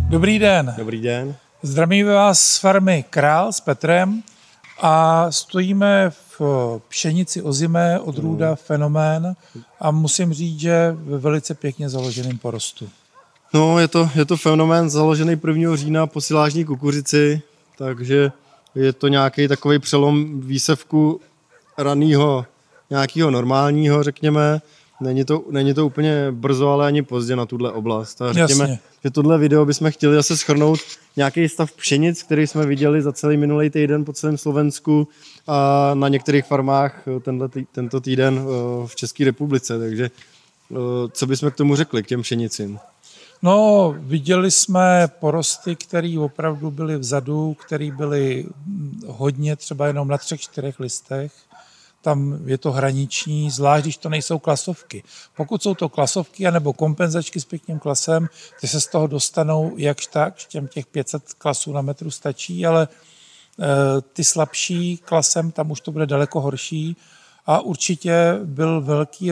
Dobrý den. Dobrý den. Zdravíme vás z farmy Král s Petrem a stojíme v pšenici ozimé odrůda Fenomén a musím říct, že ve velice pěkně založeném porostu. No, je to fenomén založený 1. října po silážní kukuřici, takže je to nějaký takový přelom výsevku raného, nějakého normálního, řekněme. Není to úplně brzo, ale ani pozdě na tuhle oblast. A řekněme, Jasně. že tohle video bychom chtěli zase shrnout nějaký stav pšenic, který jsme viděli za celý minulý týden po celém Slovensku a na některých farmách tento týden v České republice. Takže co bychom k tomu řekli, k těm pšenicím? No, viděli jsme porosty, které opravdu byly vzadu, které byly hodně třeba jenom na 3-4 listech. Tam je to hraniční, zvlášť když to nejsou klasovky. Pokud jsou to klasovky anebo kompenzačky s pěkným klasem, ty se z toho dostanou jakž tak, těch 500 klasů na metru stačí, ale ty slabší klasem, tam už to bude daleko horší a určitě byly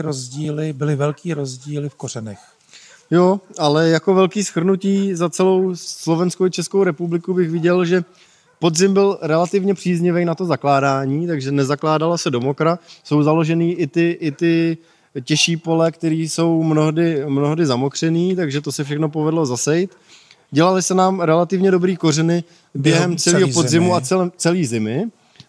velký rozdíly v kořenech. Jo, ale jako velký shrnutí za celou Slovenskou a Českou republiku bych viděl, že podzim byl relativně příznivý na to zakládání, takže nezakládala se do mokra. Jsou založený i ty těžší pole, které jsou mnohdy zamokřený, takže to se všechno povedlo zasejt. Dělaly se nám relativně dobrý kořeny během celého podzimu a celý zimy.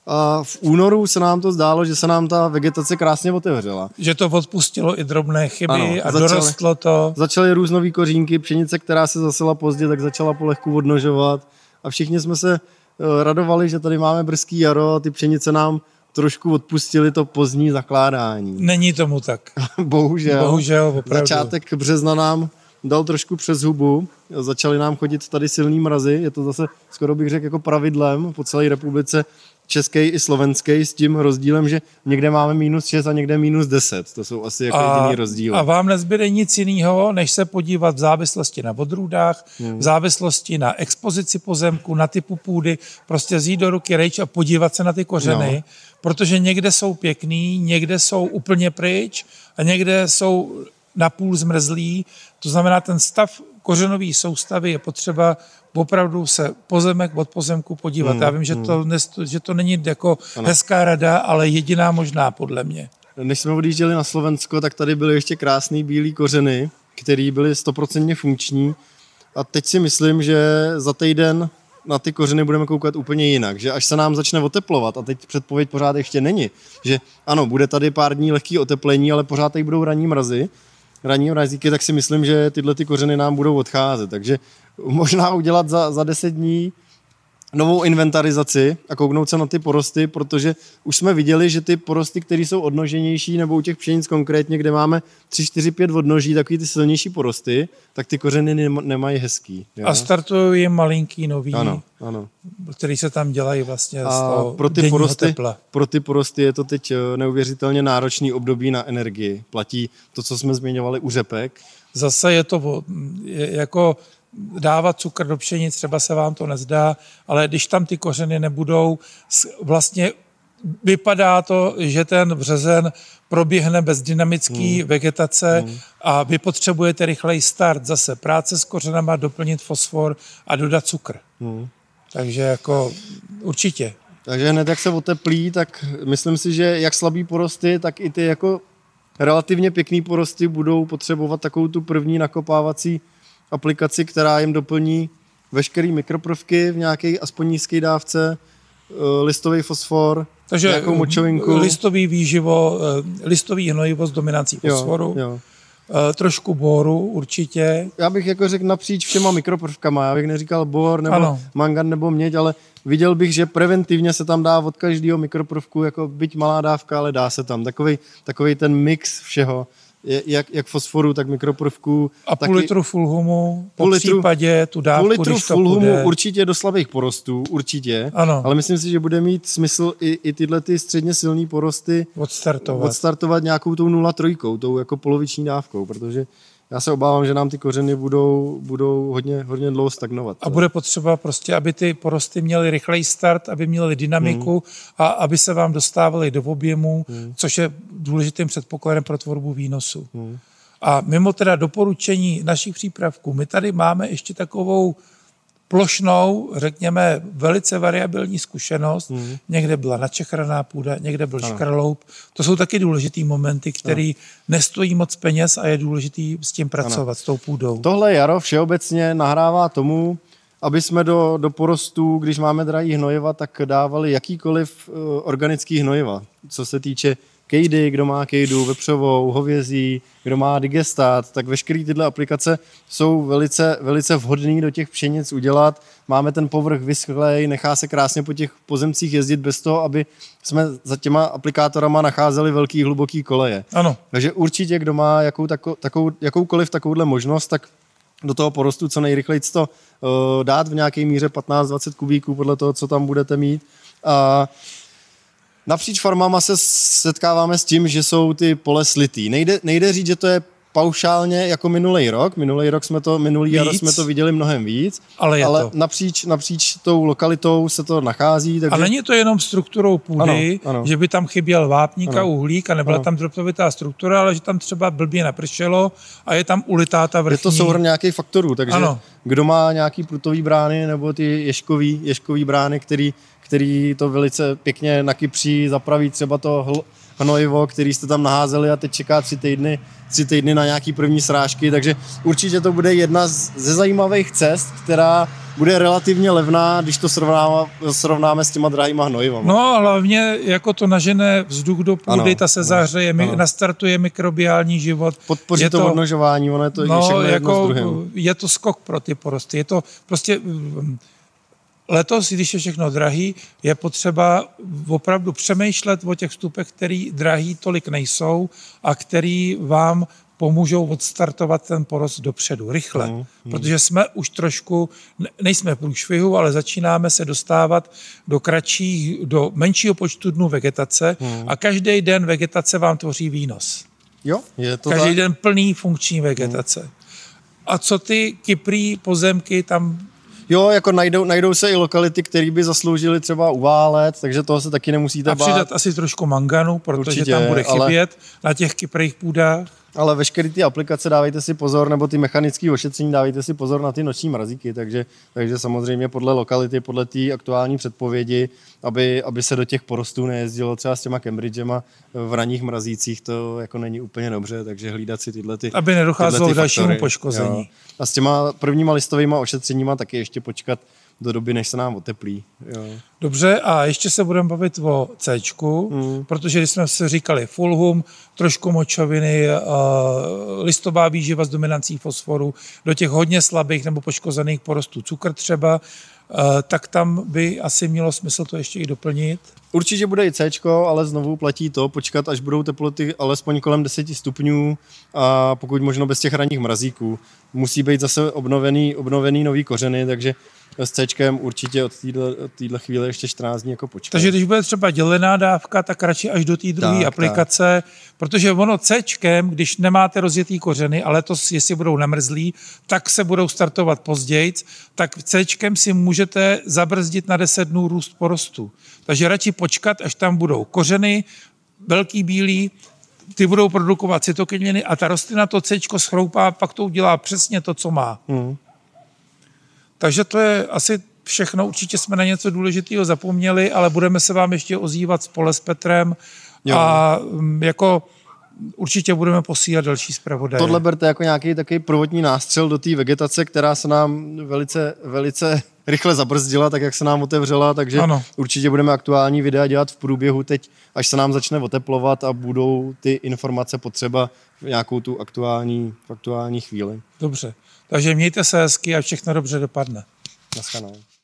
A v únoru se nám to zdálo, že se nám ta vegetace krásně otevřela. Že to odpustilo i drobné chyby a dorostlo to. Začaly různové kořínky, pšenice, která se zasela pozdě, tak začala polehku odnožovat. A všichni jsme se radovali, že tady máme brzký jaro a ty pšenice nám trošku odpustili to pozdní zakládání. Není tomu tak. Bohužel, opravdu. Začátek března nám dal trošku přes hubu. Začaly nám chodit tady silný mrazy. Je to zase, skoro bych řekl, jako pravidlem po celé republice české i slovenské, s tím rozdílem, že někde máme -6 a někde -10. To jsou asi jako jediný rozdíl. A vám nezbyde nic jiného, než se podívat v závislosti na odrůdách, v závislosti na expozici pozemku, na typu půdy, prostě vzít do ruky rejč a podívat se na ty kořeny, protože někde jsou pěkný, někde jsou úplně pryč a někde jsou napůl zmrzlý. To znamená, ten stav kořenové soustavy je potřeba opravdu se pozemek od pozemku podívat. Já vím, že to není jako hezká rada, ale jediná možná podle mě. Než jsme odjížděli na Slovensko, tak tady byly ještě krásný bílý kořeny, které byly 100% funkční. A teď si myslím, že za týden na ty kořeny budeme koukat úplně jinak. Že až se nám začne oteplovat, a teď předpověď pořád ještě není, že ano, bude tady pár dní lehký oteplení, ale pořád tady budou ranní mrazíky, tak si myslím, že tyhle ty kořeny nám budou odcházet. Takže možná udělat za 10 dní novou inventarizaci a kouknout se na ty porosty, protože už jsme viděli, že ty porosty, které jsou odnoženější, nebo u těch pšenic konkrétně, kde máme 3, 4, 5 odnoží, takový ty silnější porosty, tak ty kořeny nemají hezký. Jo? A startují jim malinký nový, ano. který se tam dělají vlastně z toho tepla. Pro ty porosty je to teď neuvěřitelně náročný období na energii. Platí to, co jsme zmiňovali u řepek. Zase je to jako dávat cukr do pšenic, třeba se vám to nezdá, ale když tam ty kořeny nebudou, vlastně vypadá to, že ten březen proběhne bez dynamické vegetace a vy potřebujete rychlej start, zase práce s kořenama, doplnit fosfor a dodat cukr. Takže jako určitě. Takže hned jak se oteplí, tak myslím si, že jak slabý porosty, tak i ty jako relativně pěkný porosty budou potřebovat takovou tu první nakopávací aplikaci, která jim doplní veškerý mikroprovky v nějaké aspoň nízké dávce, listový fosfor, takže nějakou močovinku. Listový výživo, listový hnojivo s dominací fosforu, trošku boru určitě. Já bych jako řekl napříč všema mikroprovkama, já bych neříkal bor nebo mangan nebo měď, ale viděl bych, že preventivně se tam dá od každého mikroprovku, jako byť malá dávka, ale dá se tam. Takovej ten mix všeho. Jak fosforu, tak mikroprovků. A půl litru fulhumu, po případě tu dávku, půl litru když to fulhumu půjde. Určitě do slabých porostů, určitě. Ano. Ale myslím si, že bude mít smysl i tyhle ty středně silný porosty odstartovat nějakou tou 0,3, tou jako poloviční dávkou, protože já se obávám, že nám ty kořeny budou hodně dlouho stagnovat. A bude potřeba prostě, aby ty porosty měly rychlej start, aby měly dynamiku a aby se vám dostávaly do objemu, což je důležitým předpokladem pro tvorbu výnosu. A mimo teda doporučení našich přípravků, my tady máme ještě takovou plošnou, řekněme, velice variabilní zkušenost. Někde byla načechraná půda, někde byl škraloub. To jsou taky důležitý momenty, který nestojí moc peněz a je důležitý s tím pracovat, s tou půdou. Tohle jaro všeobecně nahrává tomu, aby jsme do porostů, když máme drahý hnojiva, tak dávali jakýkoliv organický hnojiva. Co se týče kejdy, kdo má kejdu, vepřovou, hovězí, kdo má digestát, tak veškeré tyhle aplikace jsou velice, velice vhodné do těch pšenic udělat. Máme ten povrch vyschlej, nechá se krásně po těch pozemcích jezdit bez toho, aby jsme za těma aplikátorama nacházeli velký, hluboký koleje. Ano. Takže určitě, kdo má jakoukoliv takovouhle možnost, tak do toho porostu co nejrychleji to dát v nějaké míře 15-20 kubíků podle toho, co tam budete mít. A napříč farmama se setkáváme s tím, že jsou ty pole slitý. Nejde říct, že to je paušálně jako minulý rok. Minulý jaro jsme to viděli mnohem víc, ale napříč tou lokalitou se to nachází. Takže... A není to jenom strukturou půdy, ano. že by tam chyběl vápník a uhlík a nebyla tam droptovitá struktura, ale že tam třeba blbě napršelo a je tam ulitá ta vrchní. Je to souhrn nějakých faktorů, takže kdo má nějaký prutový brány nebo ty ješkový brány, který to velice pěkně nakypří, zapraví třeba to hnojivo, který jste tam naházeli a teď čeká 3 týdny na nějaký první srážky, takže určitě to bude jedna ze zajímavých cest, která bude relativně levná, když to srovnáme s těma drahýma hnojivama. No hlavně jako to nažene vzduch do půdy, ta se zahřeje, nastartuje mikrobiální život. Podpoří to odnožování, ono je to všechno jedno s druhým. Je to skok pro ty porosty, je to prostě... Letos, když je všechno drahý, je potřeba opravdu přemýšlet o těch vstupech, který drahý tolik nejsou a který vám pomůžou odstartovat ten porost dopředu, rychle. Protože jsme už trošku, nejsme v průšvihu, ale začínáme se dostávat do menšího počtu dnů vegetace a každý den vegetace vám tvoří výnos. Jo, je to každý den plný funkční vegetace. A co ty kyprý pozemky tam... Jo, jako najdou se i lokality, které by zasloužily třeba uválet, takže toho se taky nemusíte bát. A přidat asi trošku manganu, protože určitě, tam bude chybět na těch kyprých půdách. Ale veškeré ty aplikace dávejte si pozor, nebo ty mechanické ošetření dávejte si pozor na ty noční mrazíky, takže samozřejmě podle lokality, podle té aktuální předpovědi, aby se do těch porostů nejezdilo třeba s těma Cambridgema v ranních mrazících, to jako není úplně dobře, takže hlídat si tyhle ty aby nedocházelo k dalšímu poškození. Jo. A s těma prvníma listovými ošetřeníma taky ještě počkat do doby, než se nám oteplí. Jo. Dobře, a ještě se budeme bavit o Cčku, protože když jsme si říkali fulhum, trošku močoviny, listová výživa s dominancí fosforu, do těch hodně slabých nebo poškozených porostů cukr třeba, tak tam by asi mělo smysl to ještě i doplnit. Určitě bude i Cčko, ale znovu platí to, počkat, až budou teploty alespoň kolem 10 stupňů a pokud možno bez těch ranních mrazíků. Musí být zase obnovený nový kořeny, takže s Cčkem určitě od téhle chvíle ještě 14 dní jako počkat. Takže když bude třeba dělená dávka, tak radši až do té druhé aplikace, protože ono Cčkem, když nemáte rozjetý kořeny, ale to jestli budou namrzlí, tak se budou startovat později, tak Cčkem si můžete zabrzdit na 10 dnů růst porostu. Takže radši počkat, až tam budou kořeny, velký bílý, ty budou produkovat cytokininy a ta rostlina to Cčko schroupá, pak to udělá přesně to, co má. Takže to je asi všechno. Určitě jsme na něco důležitého zapomněli, ale budeme se vám ještě ozývat spole s Petrem a jako určitě budeme posílat další zpravodaje. Tohle berte jako nějaký takový prvotní nástřel do té vegetace, která se nám velice rychle zabrzdila, tak jak se nám otevřela, takže určitě budeme aktuální videa dělat v průběhu teď, až se nám začne oteplovat a budou ty informace potřeba v nějakou tu aktuální chvíli. Dobře, takže mějte se hezky a všechno dobře dopadne. Naschledanou.